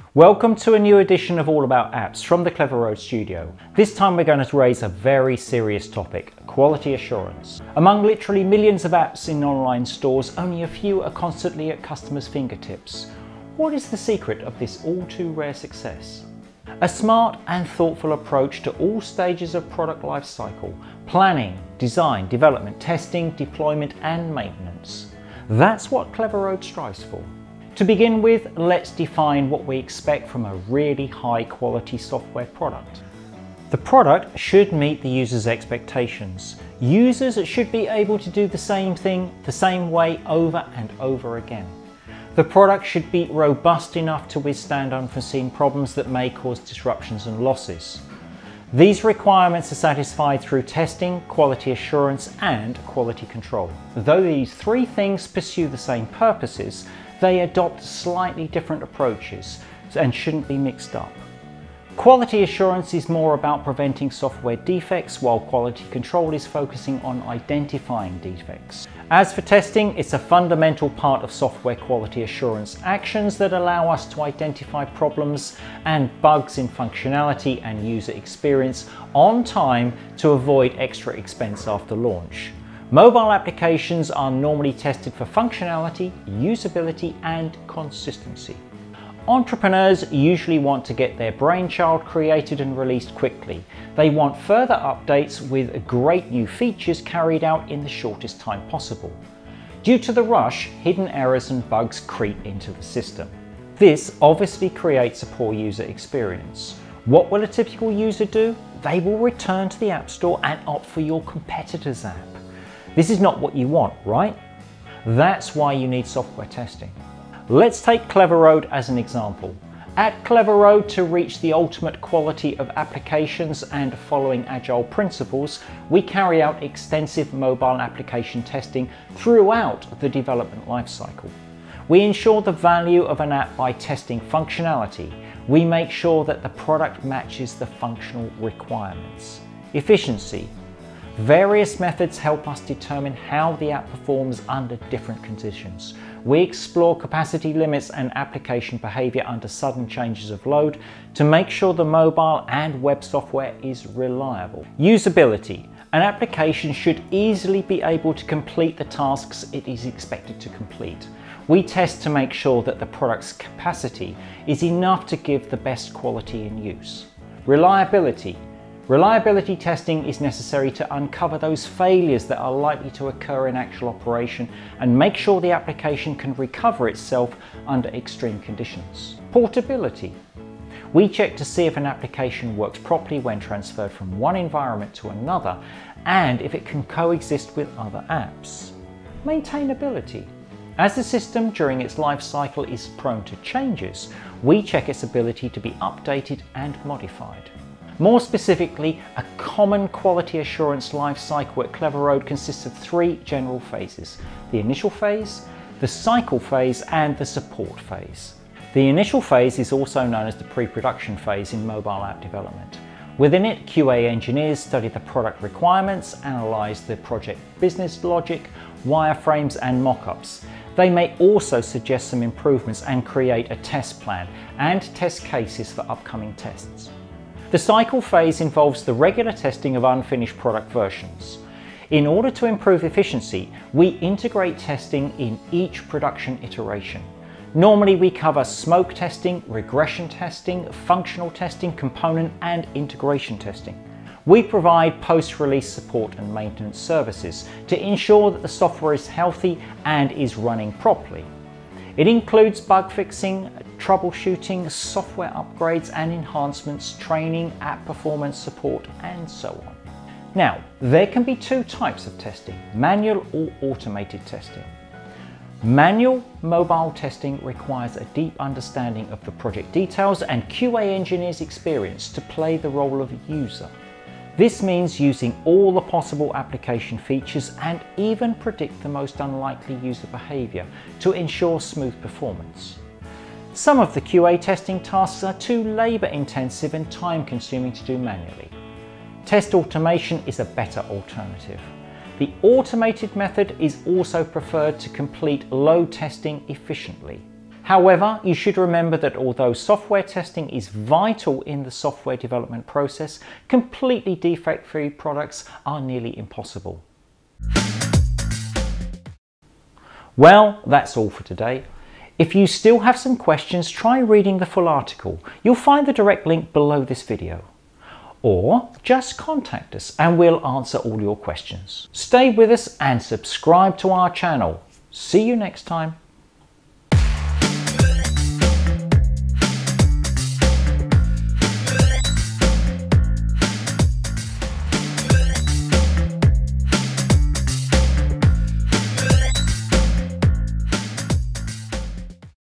Welcome to a new edition of All About Apps from the Cleveroad studio. This time we're going to raise a very serious topic, quality assurance. Among literally millions of apps in online stores, only a few are constantly at customers' fingertips. What is the secret of this all too rare success? A smart and thoughtful approach to all stages of product life cycle: planning, design, development, testing, deployment and maintenance. That's what Cleveroad strives for. To begin with, let's define what we expect from a really high quality software product. The product should meet the user's expectations. Users should be able to do the same thing the same way over and over again. The product should be robust enough to withstand unforeseen problems that may cause disruptions and losses. These requirements are satisfied through testing, quality assurance and quality control. Though these three things pursue the same purposes, they adopt slightly different approaches and shouldn't be mixed up. Quality assurance is more about preventing software defects, while quality control is focusing on identifying defects. As for testing, it's a fundamental part of software quality assurance actions that allow us to identify problems and bugs in functionality and user experience on time to avoid extra expense after launch. Mobile applications are normally tested for functionality, usability and consistency. Entrepreneurs usually want to get their brainchild created and released quickly. They want further updates with great new features carried out in the shortest time possible. Due to the rush, hidden errors and bugs creep into the system. This obviously creates a poor user experience. What will a typical user do? They will return to the App Store and opt for your competitor's app. This is not what you want, right? That's why you need software testing. Let's take Cleveroad as an example. At Cleveroad, to reach the ultimate quality of applications and following agile principles, we carry out extensive mobile application testing throughout the development lifecycle. We ensure the value of an app by testing functionality. We make sure that the product matches the functional requirements. Efficiency. Various methods help us determine how the app performs under different conditions. We explore capacity limits and application behavior under sudden changes of load to make sure the mobile and web software is reliable. Usability. An application should easily be able to complete the tasks it is expected to complete. We test to make sure that the product's capacity is enough to give the best quality in use. Reliability. Reliability testing is necessary to uncover those failures that are likely to occur in actual operation and make sure the application can recover itself under extreme conditions. Portability. We check to see if an application works properly when transferred from one environment to another and if it can coexist with other apps. Maintainability. As the system during its life cycle is prone to changes, we check its ability to be updated and modified. More specifically, a common quality assurance life cycle at Cleveroad consists of three general phases: the initial phase, the cycle phase and the support phase. The initial phase is also known as the pre-production phase in mobile app development. Within it, QA engineers study the product requirements, analyze the project business logic, wireframes and mock-ups. They may also suggest some improvements and create a test plan and test cases for upcoming tests. The cycle phase involves the regular testing of unfinished product versions. In order to improve efficiency, we integrate testing in each production iteration. Normally we cover smoke testing, regression testing, functional testing, component and integration testing. We provide post-release support and maintenance services to ensure that the software is healthy and is running properly. It includes bug fixing, troubleshooting, software upgrades and enhancements, training, app performance support, and so on. Now, there can be two types of testing: manual or automated testing. Manual mobile testing requires a deep understanding of the project details and QA engineers' experience to play the role of user. This means using all the possible application features and even predict the most unlikely user behavior to ensure smooth performance. Some of the QA testing tasks are too labor-intensive and time-consuming to do manually. Test automation is a better alternative. The automated method is also preferred to complete load testing efficiently. However, you should remember that although software testing is vital in the software development process, completely defect-free products are nearly impossible. Well, that's all for today. If you still have some questions, try reading the full article. You'll find the direct link below this video. Or just contact us and we'll answer all your questions. Stay with us and subscribe to our channel. See you next time.